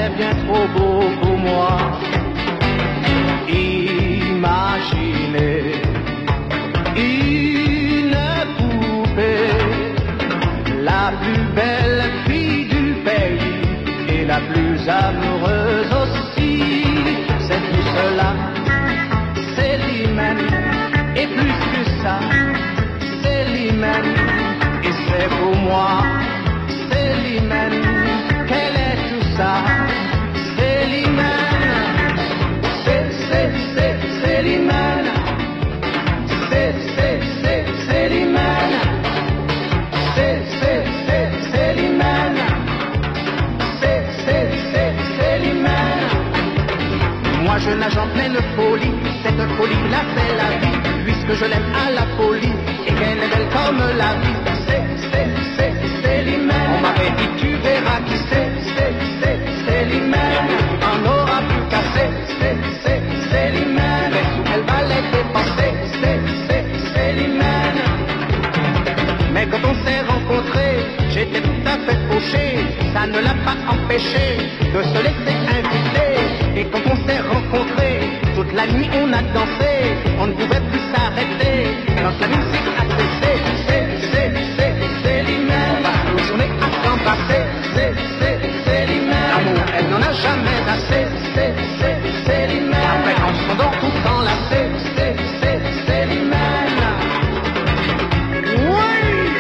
est bien trop beau pour moi. Imaginez une poupée, la plus belle fille du pays et la plus amoureuse aussi. C'est tout cela, c'est l'hymen, et plus que ça, c'est l'hymen, et c'est pour moi, c'est l'hymen, quel est tout ça, c'est l'hymen, c'est l'hymen, c'est l'hymen, c'est l'hymen, c'est l'hymen. Moi je nage en pleine folie, cette folie là c'est la vie, puisque je l'aime à la folie, et qu'elle est belle comme la vie. C'est l'hymen. On m'avait dit tu verras qui c'est l'hymen. On aura plus qu'à c'est l'hymen. Elle va les dépenser, c'est l'hymen. Mais quand on s'est rencontrés, j'étais tout à fait fauché, ça ne l'a pas empêché de se laisser inviter. Et quand on s'est rencontrés, toute la nuit on a dansé, on ne pouvait plus s'arrêter. Quand la musique a cessé, c'est l'hymen. On va retourner à s'embrasser, c'est l'hymen. L'amour, elle n'en a jamais assez, c'est l'hymen. Après on s'endort tout enlacé, c'est l'hymen. Oui.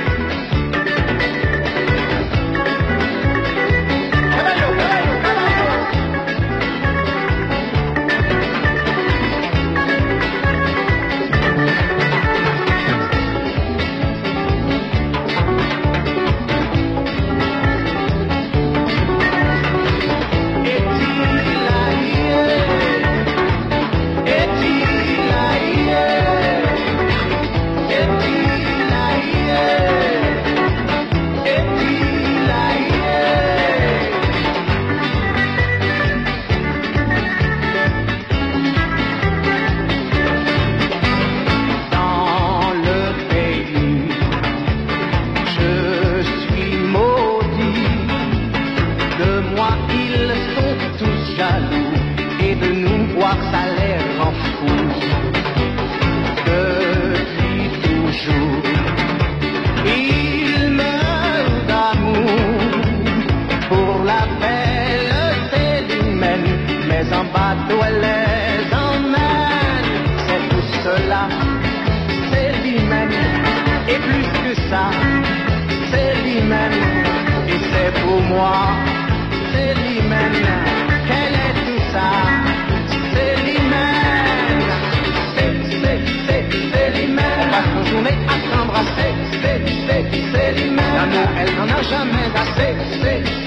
Et de nous voir ça les rend fous. Depuis toujours ils meurent d'amour pour la belle Célimène, mais en bateau elle les emmène. C'est tout cela, c'est l'hymen, et plus que ça, c'est l'hymen, et c'est pour moi, c'est l'hymen. Quel est tout ça? C'est l'hymen. C'est l'hymen. On passe nos journées à s'embrasser. C'est l'hymen. L'amour, elle n'en a jamais assez.